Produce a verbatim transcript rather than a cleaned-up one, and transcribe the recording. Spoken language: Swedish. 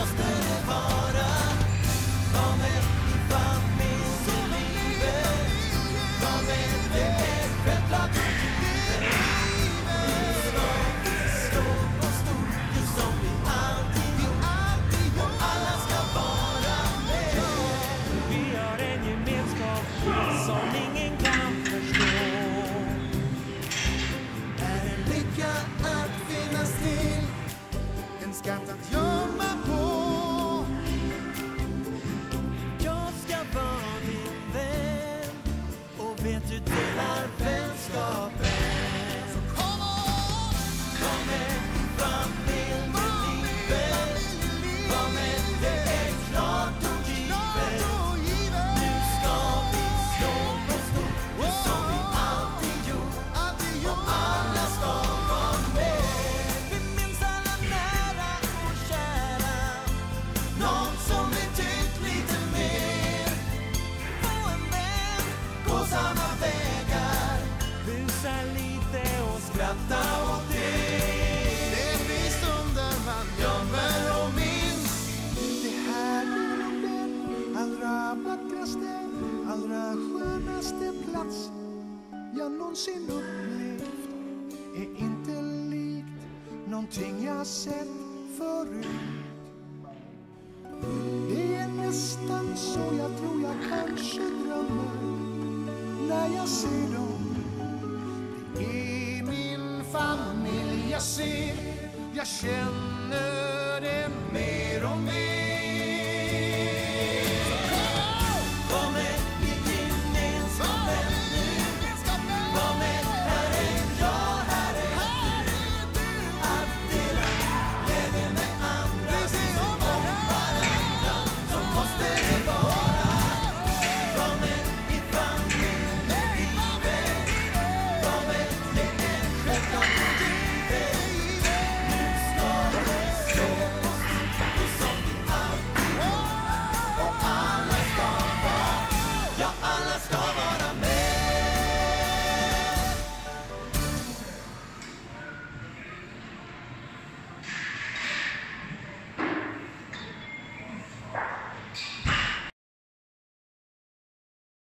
måste det vara. Var med i familjelivet. Var med, det är självklart i livet. Nu ska vi slå på stort, det som vi alltid gjort. Och alla ska vara med. Vi har en gemenskap som ingen kan förstå. Är en lycka att finnas till, en skatt att gömma på. Jag ska vara din vän, och vet du delar vänskapen. Så kom on! Var med i familjelivet. Var med, det är klart och givet. Nu ska vi slå på stort, det som vi alltid gjort. Och alla ska vara med. Vi minns alla nära och kära, någon som betytt lite mer. Få en vän, gå samma vägar, Busa lite och skratta åt det. Det blir stunder man gömmer och minns. Det här är om den allra vackraste, allra skönaste plats jag någonsin upplevt. Är inte likt någonting jag sett förut. Det är nästan så jag tror jag kanske drömmer när jag ser dem. Det är min familj jag ser, jag känner det med.